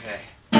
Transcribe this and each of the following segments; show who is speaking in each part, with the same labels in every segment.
Speaker 1: Okay.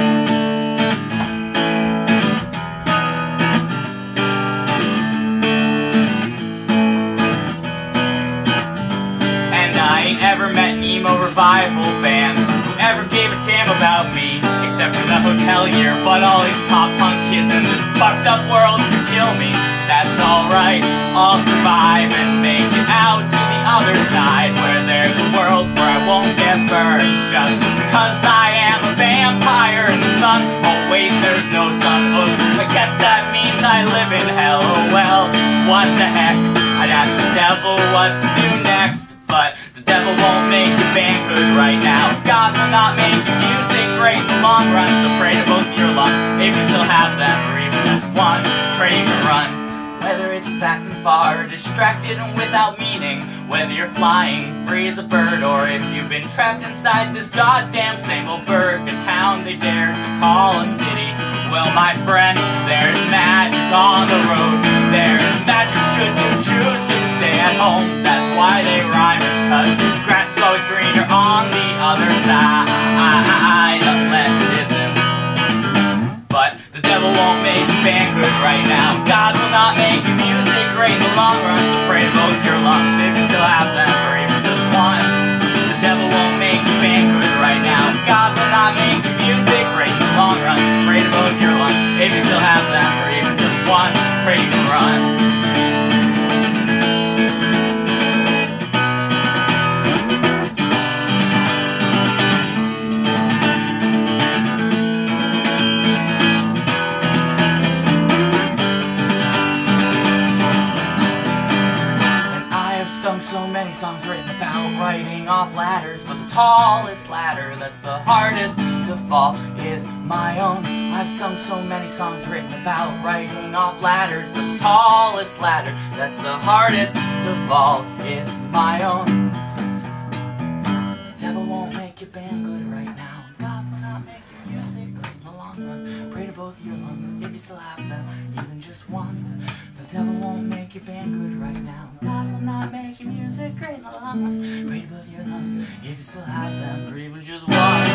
Speaker 1: And I ain't ever met an emo revival band who ever gave a damn about me, except for the hotel year. But all these pop punk kids in this fucked up world could kill me. That's alright, I'll survive and make it out to the other side, where there's a world where I won't get burned just because I am a vampire in the sun. Oh wait, there's no sun. Oops, I guess that means I live in hell. Oh well, what the heck, I'd ask the devil what to do next, but the devil won't make the band good right now. God will not make your music great in the long run, so pray to both your luck if you still have them, or even just one, pray you can run. Whether it's fast and far, distracted and without meaning, whether you're flying free as a bird, or if you've been trapped inside this goddamn same old burg, a town they dared to call a city. Well, my friend, there's magic on the road. There's magic should you choose to stay at home. That's why they rhyme, it's 'cause grass is always greener on the other side, unless it isn't. But the devil won't make the band good right now. God will not make your music great in the long run, so pray to both your lungs if you still have them, or even just one. The devil won't make your band good right now. God will not make your music great in the long run, so pray to both your lungs if you still have them, or even just one, pray you can run. Sung so many songs written about riding off ladders, but the tallest ladder that's the hardest to fall is my own. I've sung so many songs written about riding off ladders, but the tallest ladder that's the hardest to fall is my own. The devil won't make your band good right now. God will not make your music great in the long run. Pray to both your lungs if you still have them, even just one. The devil won't make your band good right now. God will not make your music great in the long run. Pray to both your lungs if you still have them, or even just one.